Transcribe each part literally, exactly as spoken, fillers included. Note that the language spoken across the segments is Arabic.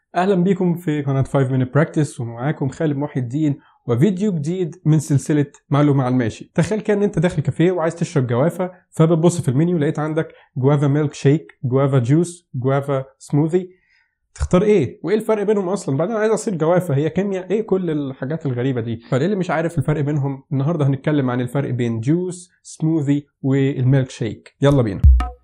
اهلا بيكم في قناه خمسة minute practice ومعاكم خالد محي الدين وفيديو جديد من سلسله معلومه على الماشي. تخيل كان انت داخل كافيه وعايز تشرب جوافه، فبتبص في المنيو لقيت عندك جوافا ميلك شيك، جوافا جوس، جوافا سموذي. تختار ايه؟ وايه الفرق بينهم اصلا؟ بعدين عايز اصير جوافه، هي كيمياء ايه كل الحاجات الغريبه دي؟ فليه اللي مش عارف الفرق بينهم؟ النهارده هنتكلم عن الفرق بين جوس، سموذي والميلك شيك. يلا بينا.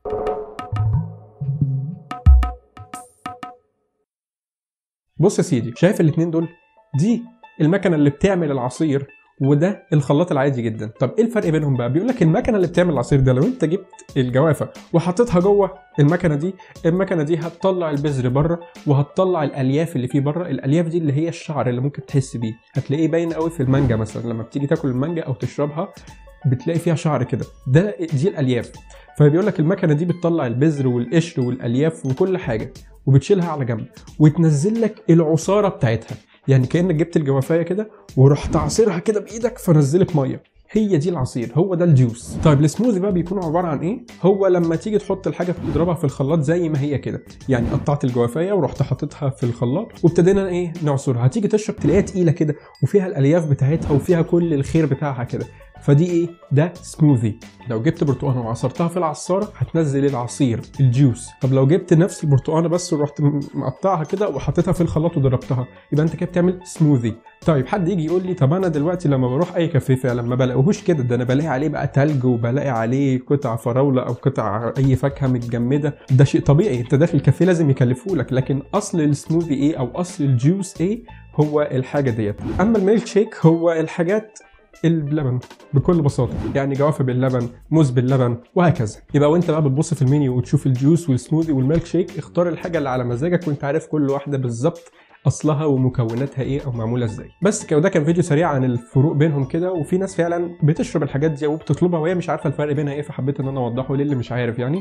بص يا سيدي، شايف الاتنين دول؟ دي المكنه اللي بتعمل العصير وده الخلاط العادي جدا. طب ايه الفرق بينهم بقى؟ بيقول لك المكنه اللي بتعمل العصير ده لو انت جبت الجوافه وحطيتها جوه المكنه دي، المكنه دي هتطلع البذر بره وهتطلع الالياف اللي فيه بره. الالياف دي اللي هي الشعر اللي ممكن تحس بيه، هتلاقيه باين قوي في المانجا مثلا، لما بتيجي تاكل المانجا او تشربها بتلاقي فيها شعر كده، ده دي الالياف. فبيقول لك المكنه دي بتطلع البذر والقشر والالياف وكل حاجه وبتشيلها على جنب وتنزل لك العصاره بتاعتها. يعني كانك جبت الجوافايه كده ورحت عصيرها كده بايدك فنزلت ميه. هي دي العصير، هو ده الجوس. طيب السموذي بقى بيكون عباره عن ايه؟ هو لما تيجي تحط الحاجه تضربها في الخلاط زي ما هي كده، يعني قطعت الجوافايه ورحت حاططها في الخلاط وابتدينا ايه نعصرها، هتيجي تشرب تلاقيها تقيله كده وفيها الالياف بتاعتها وفيها كل الخير بتاعها كده. فدي ايه؟ ده سموذي. لو جبت برتقانه وعصرتها في العصاره هتنزل العصير الجوس. طب لو جبت نفس البرتقانه بس ورحت مقطعها كده وحطيتها في الخلاط وضربتها، يبقى انت كده بتعمل سموذي. طيب حد يجي يقول لي طب انا دلوقتي لما بروح اي كافيه فعلا ما بلاقيهوش كده، ده انا بلاقي عليه بقى تلج وبلاقي عليه قطع فراوله او قطع اي فاكهه متجمده. ده شيء طبيعي، انت داخل كافيه لازم يكلفولك. لكن اصل السموذي ايه او اصل الجوس ايه؟ هو الحاجه ديت. اما الميلك شيك هو الحاجات اللبن بكل بساطه، يعني جوافه باللبن، موز باللبن، وهكذا. يبقى وانت بقى بتبص في المنيو وتشوف الجوس والسموذي والميلك شيك، اختار الحاجه اللي على مزاجك وانت عارف كل واحده بالظبط اصلها ومكوناتها ايه او معموله ازاي. بس كده، ده كان فيديو سريع عن الفروق بينهم كده. وفي ناس فعلا بتشرب الحاجات دي وبتطلبها وهي مش عارفه الفرق بينها ايه، فحبيت ان انا اوضحه للي مش عارف يعني.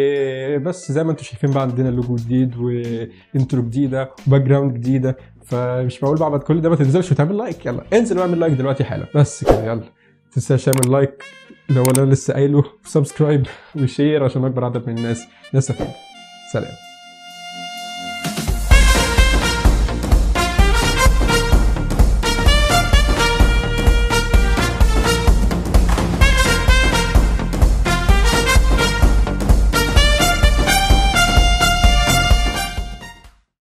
وبس زي ما انتم شايفين بقى عندنا لوجو جديد وانترو جديده وباك جراوند جديده، فمش معقول بعد كل ده ما تنزلش وتعمل لايك. يلا انزل واعمل لايك دلوقتي حالا. بس كده، يلا تنساش تعمل لايك لو انا لسه قايله، وسبسكرايب وشير عشان اكبر عدد من الناس نستفيد. سلام.